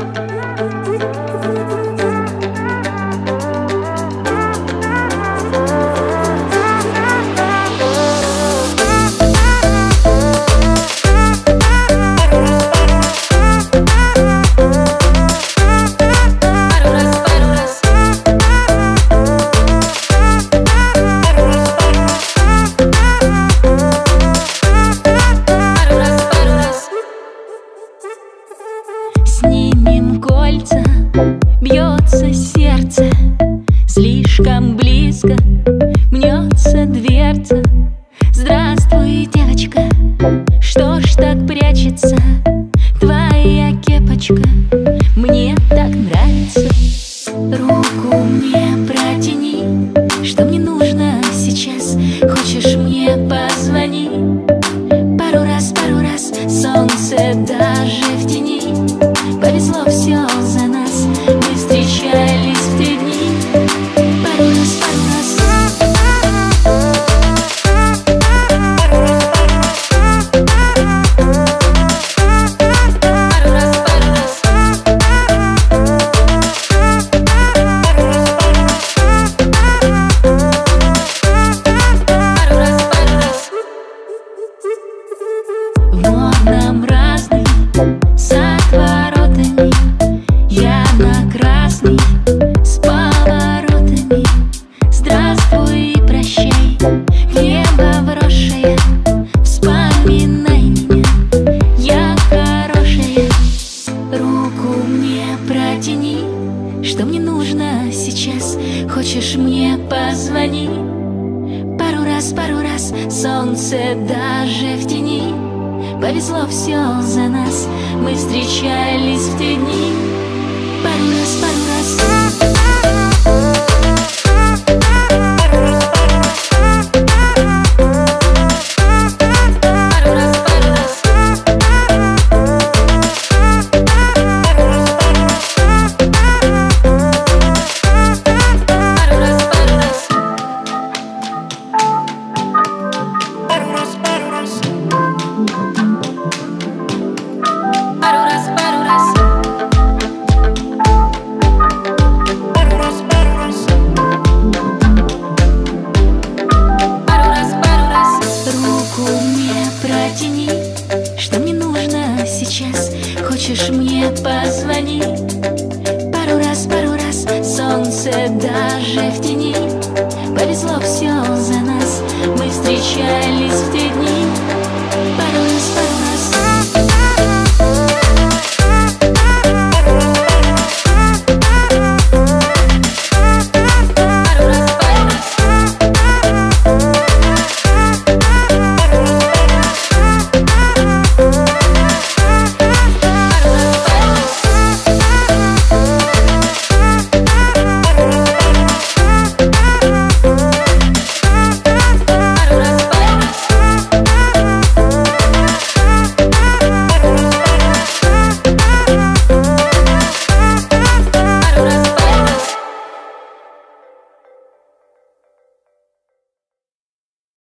Снимем кольца, бьется сердце, слишком близко мнется дверца. Здравствуй, девочка, что ж так прячется твоя кепочка? Мне так нравится. Руку мне протяни, что мне нужно сейчас? Хочешь, мне позвони? Пару раз, солнце даже в тени. Повезло все за нас, мы встречались в те дни. Пару раз, вот нам разный с отворотами. Я на красный с поворотами. Здравствуй и прощай, небо вросшее. Вспоминай меня, я хорошая. Руку мне протяни, что мне нужно сейчас? Хочешь, мне позвони? Пару раз, солнце даже в тени. Повезло все за нас, мы встречались в те дни. Пару раз. Протяни, что мне нужно сейчас? Хочешь, мне позвони? Пару раз, солнце даже в тени. Повезло все за нас, мы встречались в те